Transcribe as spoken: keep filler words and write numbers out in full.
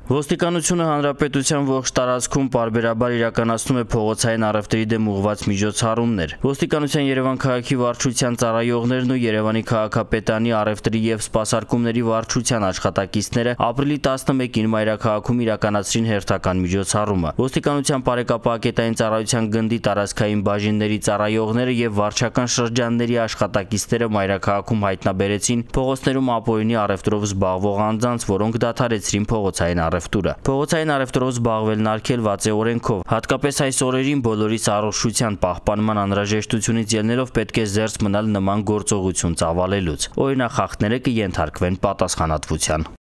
Ոստիկանությունը հանրապետության ողջ տարածքում պարբերաբար իրականացնում է փողոցային առևտրի դեմ ուղղված միջոցառումներ։ Ոստիկանության Երևան քաղաքի վարչության ծառայողներն ու Երևանի քաղաքապետարանի առևտրի եւ սպասարկումների վարչության աշխատակիցները ապրիլի տասնմեկին մայրաքաղաքում իրականացրին հերթական միջոցառումը։ Ոստիկանության բարեկապահակետային ծառայության գնդի տարածքային բաժինների ծառայողները եւ վարչական շրջանների աշխատակիցները մայրաքաղաքում հայտնաբերեցին փողոցներում ապօրինի առևտրով զբաղվող անձանց, որոնք դադարեցրին փողոցային Փողոցային առևտրով զբաղվելն արգելված է օրենքով, հատկապես այս օրերին բոլորիս առողջության պահպանման անհրաժեշտությունից ելնելով պետք է զերծ մնալ նման գործողություն ծավալելուց։ Օրինախախտները կենթարկվեն պատասխանատվության։